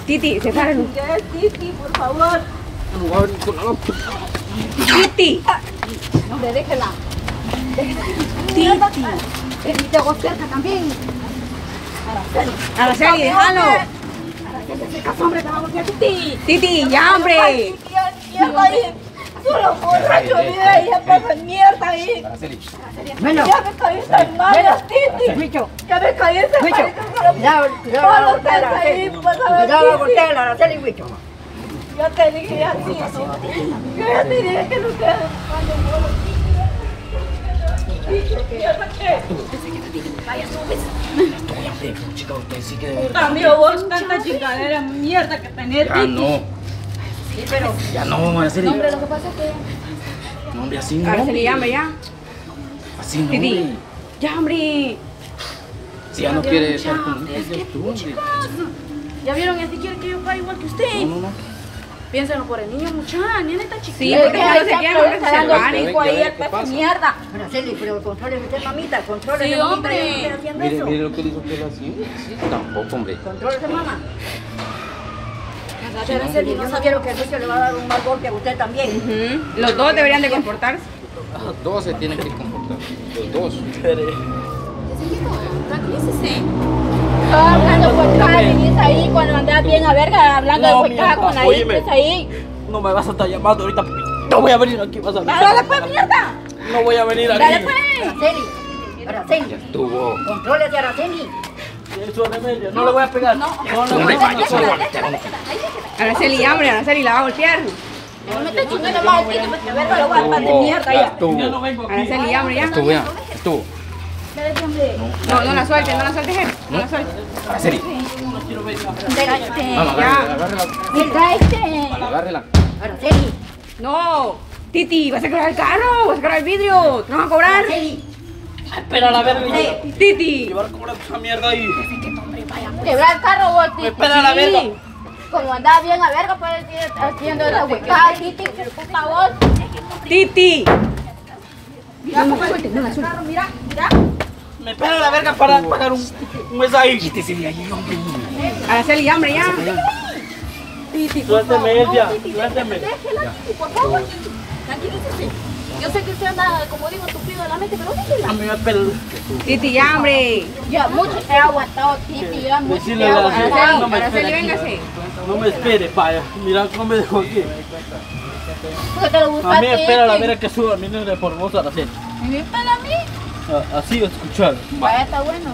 Titi, sepárenlo. Titi, por favor. Titi. Hombre, déjela. Titi. Y te hago cerca también. Araceli, déjalo. Araceli, caso, hombre, te va a golpear, Titi. Titi, ya, hombre. Mierda ahí. Solo borracho vive ahí, ya pasa mierda ahí. Bueno. Ya me caí tan mal, Titi. Bicho. Ya me caí ese Bicho. marido. Ya va a golpear a ahí, Araceli. pasa Ya va a golpear a Araceli, bicho. Yo te dije así, yo ya te dije que no te Chica, usted sí que debe. amigo, vos tanta chingadera mierda que tenés, Ya Titi. no. Sí, pero... Ya no, Araceli. Hombre, lo que pasa es que... No, hombre, así no. Araceli, ya, hombre, ya. Así no. Titi. Hombre. Ya, hombre. Si ya no quiere estar con tú, hombre. ¿Ya vieron? Y así quiere que yo pague igual que usted. No. Piénsenlo por el niño, muchacha, el nene está chiquito. Sí, porque no se quieren, hombre, se separen. Hijo ahí, el peso mierda. Araceli, pero controle usted, mamita. Controle Sí, mamita. hombre. Yo no estoy haciendo Mire, eso. mire lo que dijo que él así. Sí, tampoco, hombre. Contrólese, mamá. Araceli, Yo no quiero que Lucio le va a dar un mal golpe a usted también. Ujú. Los dos deberían de comportarse. Los dos se tienen que comportar. Los dos. Tranquilícese. Estaba hablando huecadas, venís ahí cuando andás bien a verga, hablando de huecadas con ahí, óyeme. pues ahí. No me vas a estar llamando ahorita. No voy a venir aquí, vas a ver. ¡Dale pues, mierda! No voy a venir aquí. ¡Dale pues! Araceli. Araceli. Tuvo. Contrólese, Araceli. Eso es remedio. No le voy a pegar. No le voy a pegar. Araceli, ya, hombre, Araceli, la va a golpear. No me estés chingando más, Titi, porque verga lo voy a de mierda ya. Ya no vengo aquí. Araceli, ya, hombre, ya. Estuvo ya. Estuvo. Dale, hombre. No la sueltes, no la sueltes, Ger. No la sueltes. Araceli. Cállate. Vamos, agárrela. Cállate. Agárrela. Araceli. No. Titi, vas a quebrar el carro, vas a quebrar el vidrio. Te van a cobrar. Araceli. Espera la verga. Titi. Llevar a cobrar esa mierda ahí. Quebrar el carro, vos, Titi. Espera la verga. Como andaba bien a verga, puedes ir haciendo esa huecada, Titi, qué puta voz. Titi. Mira, no la sueltes, mira, mira. Me espera la verga para pagar un mes ahí. Quítese de ahí, hombre. Araceli, ya, hombre, ya. Titi, por Suélteme, favor, Elvia, Titi, suélteme. déjela, Titi, por favor, Titi. Tranquilícese. Yo sé que usted anda, como digo, tupido de la mente, pero A déjela. mí me espera. Titi, ya, hombre. Ya mucho te he aguantado, Titi, ya mucho te Decirle he a la aguantado. señora, no me Araceli, espere aquí. véngase. No me espere, vaya. Mira cómo me dejó aquí. Porque te lo gusta A mí espera la Titi. verga que suba mi nombre por vos, Araceli. ¿Me espera a mí? Así escuchar. Vaya, está bueno.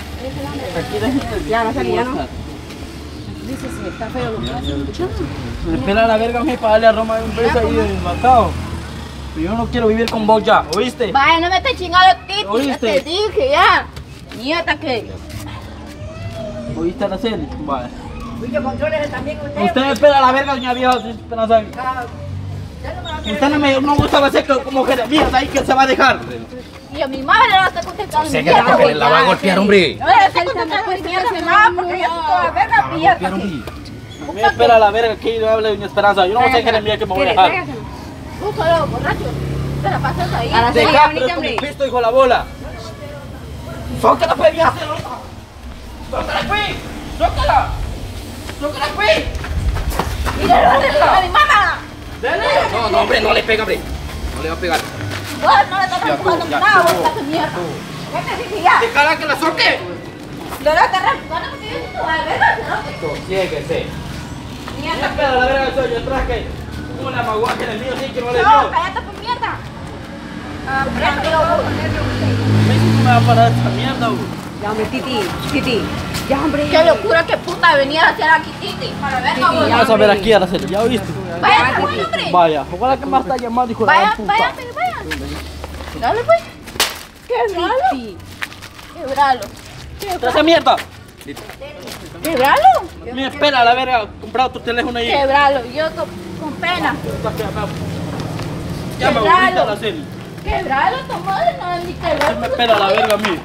Ya, Araceli, ya no. Dice, si está feo lo que hace, escuchando. Me espera la verga a mí para darle a Roma un beso ahí desmatado. Pero yo no quiero vivir con vos ya, ¿oíste? Vaya, no me estés chingando, Titi, ya ¿Oíste? te dije, ya. Nieta, que. ¿Oíste, Araceli? Vale. Lucio, contrólese también usted. Usted me espera la verga, doña vieja, sin Esperanza. Ah, ya no me va a querer. Usted no gusta hacer como jeremías ahí que se va a dejar. Y a mi madre la está contestando. Sé que la va a golpear, hombre. No le estoy contestando mi mierda, mi mamá, porque ya estoy toda verga, La va a mierda. golpear, hombre. A mí me espera la verga que yo hable doña Esperanza. Yo no voy a ser jeremía que me voy a dejar. Búscalo, borracho. Te la pasas ahí. Araceli, ya, Deja, venite, pero con hombre. mi pisto, hijo de la bola. ¡Sócala, pues, vieja! ¡Sócala, pues! ¡Sócala! ¡Sócala, pues! Mira, no le toca a mi mamá. ¡Dale! No, hombre, no le pega, hombre. No le va a pegar. Vos no le estás empujando ya nada, vos estuvo. estás en mierda. Vete, dije ya. ¡Déjala que la soque! No le agarras, no le metes toda verga, ¿no? Sosiéguese. Mira, espera la verga que soy yo atrás que una maguaje en el mío sí que no le dio. No, cállate por mierda. Ah, amigo, vos. México me va a parar esta mierda, güey. Ya, hombre, Titi. Ya, hombre. Qué locura, qué puta venía a hacer aquí, Titi. Para verga, vos. Vamos a ver aquí, Araceli, ¿ya oíste? Vaya, está bueno, hombre. Vaya, ojalá que me está llamando, hijo de la Vaya, puta. vaya, vaya. Dale, pues. Quebralo. Quebralo. ¡Esa mierda! Quebralo. Me espera la verga, comprar tu teléfono ahí. Quebralo. Yo con pena. Ya me Quebralo. aburriste, Araceli. Quebralo, tu madre no ni Sí quebralo. me espera la verga a mí.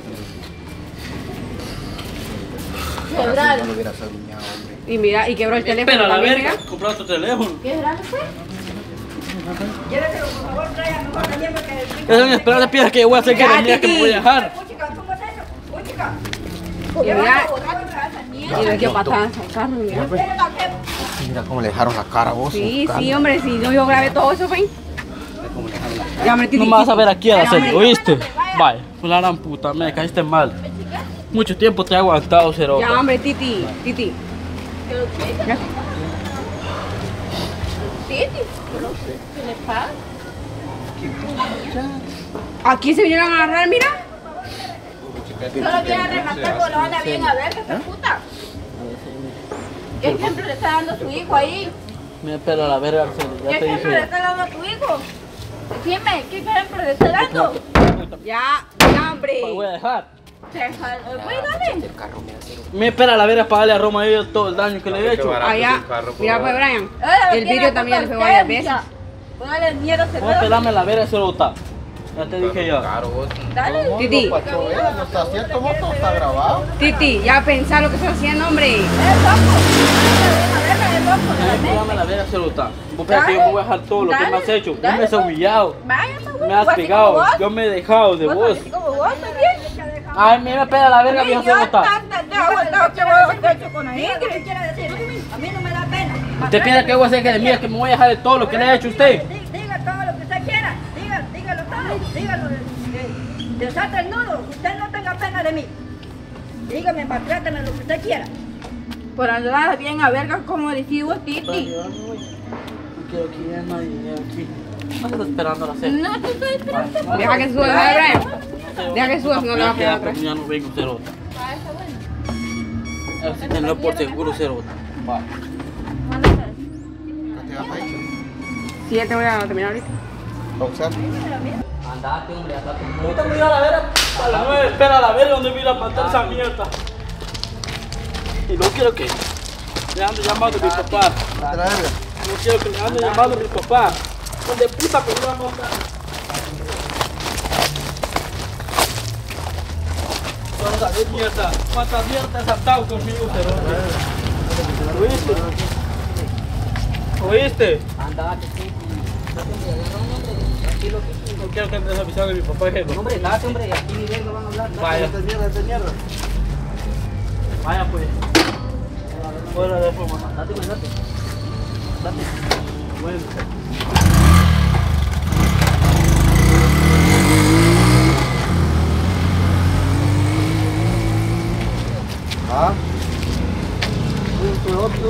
Quebralo. No lo hubieras aduñado, hombre. Y mira, y quebró el teléfono Espera la también, verga, mira. comprar tu teléfono. Quebralo, pues. Lléveselo, por favor, Brian, mejor también porque... Esa es mi esperanza, piensas que yo voy a hacer Ya, jeremías que me voy a Titi. dejar. Música, ¿cómo es eso? Música. Mira, Borracho, esa mierda. Y le dio patadas al carro, mira. Mira cómo le dejaron la cara a vos. Sí, sí, hombre, sí, yo grabé todo eso, ven. Ya, hombre, Titi. No me vas a ver aquí a la serie, hombre, ¿oíste? Vaya, pues la gran puta, me caíste mal. Mucho tiempo te he aguantado, Cero. Ya, hombre, Titi. Titi, yo no sé. ¿Qué le pasa? Aquí se vinieron a agarrar, mira. Solo viene a rematar, pero no anda bien a ver, que esta puta. ¿Qué ejemplo le está dando a su hijo ahí? Me pela la verga, Arceli, ¿Qué ya te ejemplo le dije. está dando a tu hijo? Dime, ¿qué ejemplo le está dando? Ya, hombre. Voy a dejar. Cuídale. Me espera la verga para darle a Roma a ellos todo el daño que le he hecho. Allá, mira pues Brian, el vidrio también le pegó varias veces. Póngale mierda, se Voy a pelarme la verga, Cerota. Ya te dije ya. Dale. Titi, No está cierto, moto, está grabado. Titi, ya pensá lo que estás haciendo, hombre. Es loco. Es loco. Dame la verga, Cerota. Vos pensás que yo me voy a dejar todo lo que me has hecho. Vos me has humillado. Vaya, Me has pegado. Yo me he dejado de vos. como vos también. Ay, me pela la verga, viejo Cerota. ¿Qué quiere decir? A mí no me da pena. ¿Usted piensa que voy a hacer que de mí es que me voy a dejar de todo lo que le he hecho a usted? Diga todo lo que usted quiera. Dígalo todo. Dígalo. Desata el nudo. Usted no tenga pena de mí. Dígame, maltrátame lo que usted quiera. Por andar bien a verga como decís vos, Titi. No quiero que ya nadie llegue aquí. No se está esperando a la cena. No, te estoy esperando. Deja que suba, Brian. Deja que suba, si no le va a pegar atrás. Ya no vengo, Cerota. Ah, está bueno. A ver si tenlo por seguro, Cerota. Va. Sí, ya te voy a terminar ahorita. Andate, hombre, andate. Ahorita me voy a la verga. A las 9 espera a la verga donde voy a ir a plantar esa mierda. Y no quiero que le ande llamando a mi papá. No quiero que le ande llamando a mi papá. Donde puta que no va a montar. Cuánta mierda. Cuánta mierda has atado conmigo, Cerota. ¿Oíste? ¿Oíste? Andate, sí. No quiero que andes avisando a mi papá, jefe. Hombre, date, hombre, aquí viviendo van a hablar. Vaya. Vaya pues. Fuera de forma. Date, güey, date. Date. Bueno. Ah. Esto otro.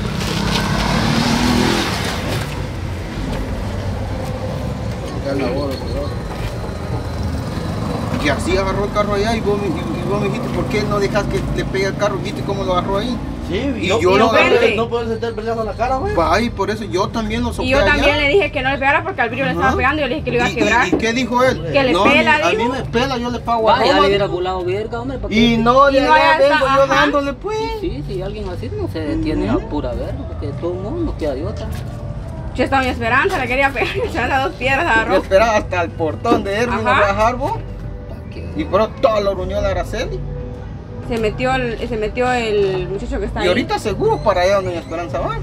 Y así agarró el carro allá y vos me dijiste, ¿por qué no dejas que le pegue el carro? ¿Viste cómo lo agarró ahí? Sí, y yo lo agarré. no puedes estar peleando la cara, güey. Ay, por eso yo también lo soplé Y yo también allá. le dije que no le pegara porque al vidrio le estaba pegando y yo le dije que lo iba a quebrar. ¿Y qué dijo él? Que le pela, a mí dijo. me pela, yo le pago a Vaya, ya Roma. le hubiera volado verga, hombre. ¿para qué? Y no, Y de no allá allá vengo está, yo ajá. dándole pues. Sí, si alguien así no se detiene a pura verga, porque todo el mundo no queda de otra. Yo estaba en Esperanza, le quería pegar, le echaron las dos piedras, Yo agarró. esperaba hasta el portón de él, vino a Ajá. bajar vos. Y pero todo lo ruñó la Araceli. Se metió el muchacho que está ahí. Y ahorita seguro para allá donde Esperanza va.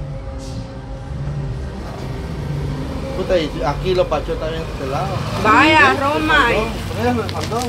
Puta, y aquí lo pachó también de este lado. Vaya, Roma. Por eso, el faldón.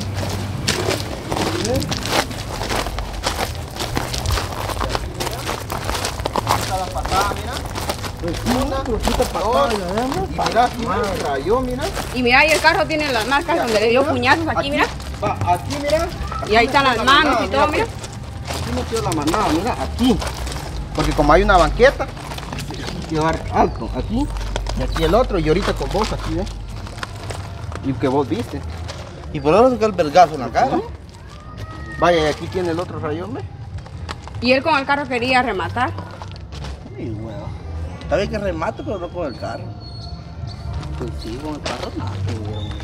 Hasta la patada, mira. Una, dos, y mira, aquí me rayó, mira. Y mira, ahí el carro tiene las marcas donde le dio puñazos aquí, mira. Va, aquí, mira. Y ahí están las manos y todo, mira. Aquí metió la manada, mira, aquí. Porque como hay una banqueta, hay que llevar alto, aquí. Y aquí el otro, y ahorita con vos, aquí, ¿ves? Y que vos viste. Y por eso saca el vergazo en la cara. Vaya, y aquí tiene el otro rayón, ¿ves? Y él con el carro quería rematar. Sí, huevo. Está bien que remate, pero no con el carro. Pues sí, con el carro nada que ver, hombre.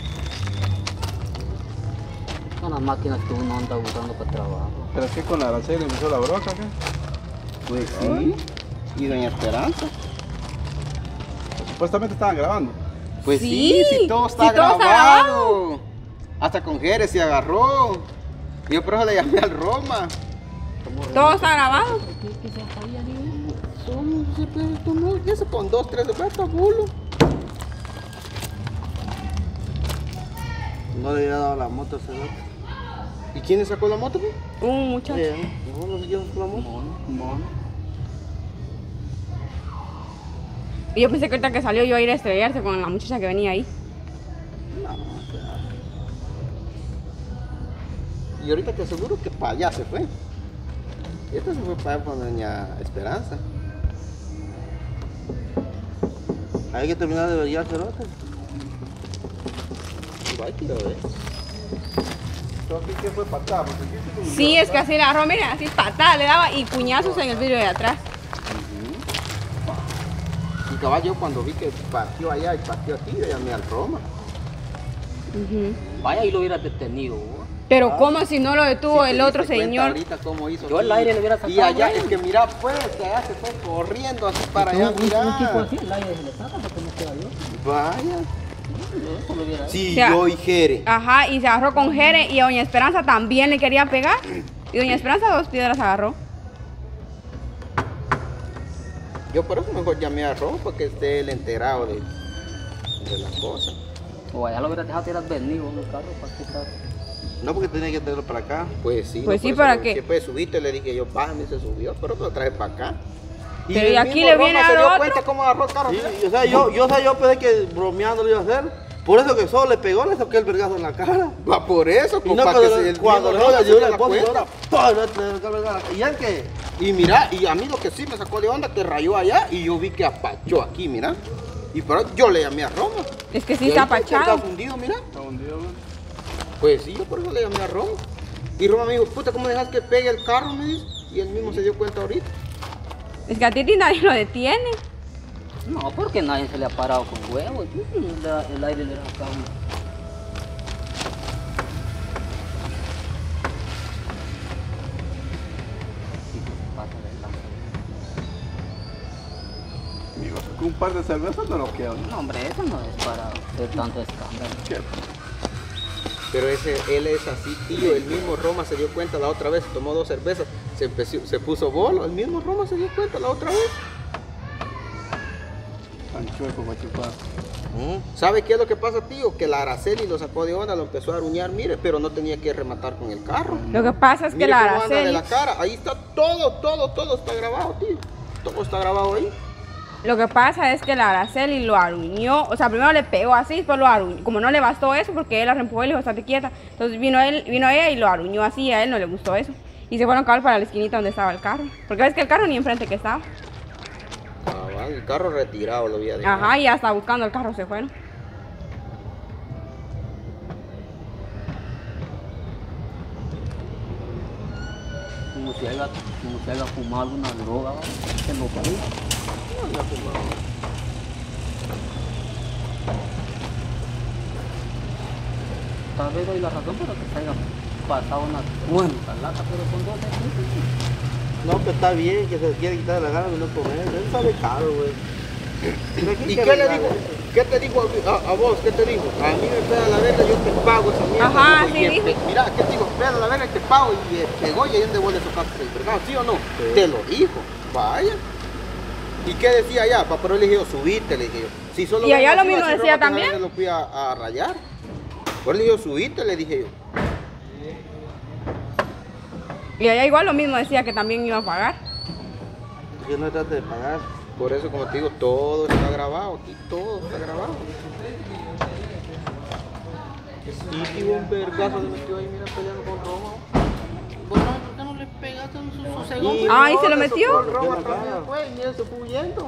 Son las máquinas que uno anda usando para trabajo. Pero es que con la Araceli empezó la broca, ¿qué? Pues sí. Y doña Esperanza. Supuestamente estaban grabando. Pues Sí, sí, todo está sí, todo está grabado. Hasta con Jerez se agarró. Yo por eso le llamé al Roma. Todo está grabado. Ya se con 2, 3 de plata, bulo. No le había dado la moto a ese rato. ¿Y quién le sacó la moto, pues? Un muchacho. No sé quién sacó la moto. Mono. Y yo pensé que ahorita que salió iba a ir a estrellarse con la muchacha que venía ahí. Y ahorita te aseguro que para allá se fue. Esta se fue para allá con doña Esperanza. Hay que terminar de ver cerote. Igual quiero ver. Entonces, ¿qué fue para acá? Porque aquí se lo Sí, es que así le agarró, miren, así patada le daba y puñazos en el vidrio de atrás. Y cabal, yo cuando vi que partió allá y partió aquí, yo llamé al Roma. Vaya y lo hubiera detenido. ¿no? Pero ¿cómo si no lo detuvo Sí, el te otro diste cuenta señor? ahorita cómo hizo Yo aquí. al aire le hubiera sacado. Y allá, güey. es que mira, pues, que allá se fue corriendo así para allá, Un tipo mira. así, el aire se le saca porque no queda yo. Vaya. Yo eso lo hubiera hecho. Sí, O sea, yo y Jere. Ajá, y se agarró con Jere y a doña Esperanza también le quería pegar. Y doña Esperanza 2 piedras agarró. Yo por eso mejor llamé a Roma para que esté él enterado de las cosas. O allá lo hubiera dejado tirar venido en el carro para quitar. No, porque tenía que tenerlo para acá. Pues sí. Pues sí, por eso ¿para le- qué? Siempre subiste, le dije yo, bájame, se subió, pero lo traje para acá. Pero el y aquí mismo le viene Roma a se dio otro. cuenta cómo agarró el carro. Sí, mira. yo pensé que bromeando lo iba a hacer. Por eso que solo le pegó, le saqué el vergazo en la cara. Va por eso, Y como no, para que pero se- el cuando mismo le Roma se dio diera la esposa y cuenta. ahora, ¡pum! Le saqué el vergazo. ¿Y él qué? Y mira, y a mí lo que sí me sacó de onda, que rayó allá y yo vi que apachó aquí, mira. Y pero yo le llamé a Roma. Es que sí Y está ahorita que apachado. Está fundido, mira. Está hundido, güey. Pues sí, yo por eso le llamé a Roma. Y Roma me dijo, puta, ¿cómo dejas que pegue el carro? Me dice. Y él mismo se dio cuenta ahorita. Es que a Titi nadie lo detiene. No, porque nadie se le ha parado con huevos. El aire le ha sacado. Amigo, con un par de cervezas no lo quedo. No, hombre, eso no es para hacer tanto escándalo. Pero él es así, tío. El mismo Roma se dio cuenta la otra vez. Tomó 2 cervezas. Se puso bolo. El mismo Roma se dio cuenta la otra vez. Tan chueco para chupar. ¿Sabe qué es lo que pasa, tío? Que la Araceli lo sacó de onda, lo empezó a aruñar, mire, pero no tenía que rematar con el carro. Lo que pasa es que Mire la cómo anda de Araceli, la cara. Ahí está todo está grabado, tío. Todo está grabado ahí. lo que pasa es que la Araceli lo aruñó, o sea, primero le pegó así, después lo aruñó. Como no le bastó eso, porque él la reempujó y le dijo, estate quieta. Entonces vino ella y lo aruñó así, y a él no le gustó eso. Y se fueron a cabal para la esquinita donde estaba el carro. Porque ves que el carro ni enfrente que estaba. Ah, el carro retirado lo había dejado. Ajá, y hasta buscando el carro se fueron. Como si haya fumado alguna droga, ¿va? En los países. Tal vez doy la razón para que se haya pasado una cuenta lata, pero con 12 No, que está bien, que se quiere quitar la gana de no comer. Él sabe caro, güey. ¿Y qué le digo? ¿Qué te digo a vos? ¿Qué te digo? A mí me pega la verga, yo te pago esa mierda. Ajá, dijo, sí y dijo. mira, ¿qué te digo? Pega la verga, te pago y pegó y ahí donde vos le tocaste el vergado, ¿sí o no? Te lo dijo, vaya. ¿Y qué decía allá? Pero le dije yo, subite, le dije yo. Si solo Y allá vengo lo así, mismo así, decía Roma, que también. nadie lo fui a rayar. Pues le dije yo, subite, le dije yo. Y allá igual lo mismo decía que también iba a pagar. Que no trate de pagar. Por eso, como te digo, todo está grabado, aquí todo está grabado. Y tuvo un vergazo, se metió ahí, mira, peleando con Roma. Bueno, ¿por qué no le pegaste en su segundo? Y Ah, ¿y no, se lo le metió? socó el Roma atrás, pues, y él se fue huyendo.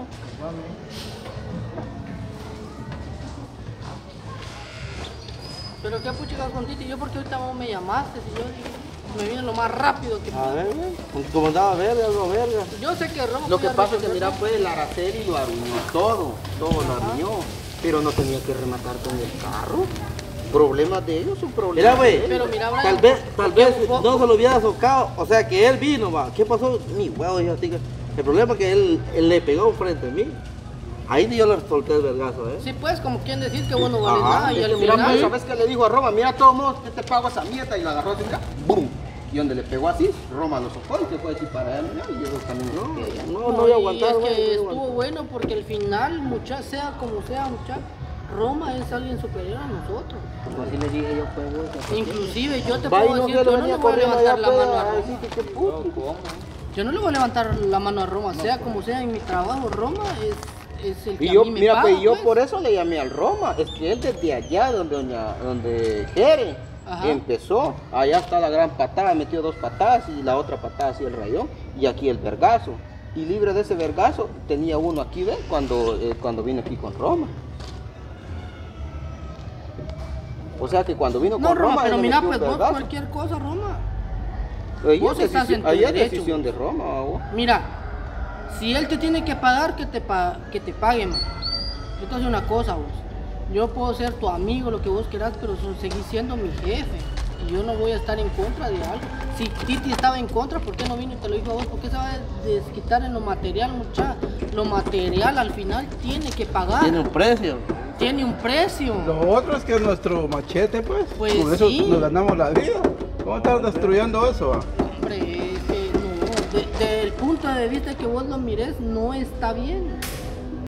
Pero qué puchica con Titi, yo porque ahorita vos me llamaste, si yo me vine lo más rápido que A ver, güey. Como andaba verga, algo verga. Yo sé que Roma Lo que podía pasa es que, resolver mira, pues, el Araceli lo arruinó todo lo arruinó. Pero no tenía que rematar con el carro. Problemas de ellos son problemas. Mira, güey. de ellos. Pero mira, Brian, Tal vez vos- no se lo hubiera socado. O sea, que él vino, va. ¿Qué pasó? Mi huevo, hija, tica. El problema es que él le pegó frente a mí. Ahí yo le solté el vergazo, ¿eh? Sí, pues, como quien decir que vos no vales Ajá, nada y es al que mira, pues, final... ¿sabes qué le dijo a Roma? Mira, todos modos, que te pago esa mierda, y la agarró así, mira, ¡bum! Y donde le pegó así, Roma lo socó y se fue así para allá, mira, y ellos también No voy a aguantar, y es güey. que no voy a estuvo aguantar. bueno porque al final, mucha sea como sea, mucha, Roma es alguien superior a nosotros. Así le dije yo, pues, vos. Inclusive yo te Va y puedo no decir, se lo yo no venía le voy a corriendo levantar allá, la pues, mano a a Roma. decir que qué puto. ¿Cómo? Yo no le voy a levantar la mano a Roma, sea como sea en mi trabajo, Roma es el que Y a yo, mí me mira, paga, pues yo pues. por eso le llamé al Roma. Es que él desde allá, donde Jere, Ajá. empezó. Allá está la gran patada, metió 2 patadas y la otra patada así el rayón. Y aquí el vergazo. Y libre de ese vergazo, tenía uno aquí, ¿ves? Cuando vino aquí con Roma. O sea que cuando vino No, con Roma, Roma, pero él le mira, metió pues un vos vergazo. cualquier cosa, Roma. Ahí vos es estás en tu ahí es derecho. decisión de Roma, vos. Mira, si él te tiene que pagar, que te pague, man. Yo te voy a decir una cosa, vos. Yo puedo ser tu amigo, lo que vos quieras, pero seguís siendo mi jefe. Y yo no voy a estar en contra de algo. Si Titi estaba en contra, ¿por qué no vino y te lo dijo a vos? ¿Por qué se va a desquitar en lo material, muchacha? Lo material al final tiene que pagar. Tiene un precio. Tiene un precio. Lo otro es que es nuestro machete, pues. Pues Con eso sí. nos ganamos la vida. ¿Cómo estás destruyendo eso? Hombre, es que no. Desde el punto de vista que vos lo mires, no está bien.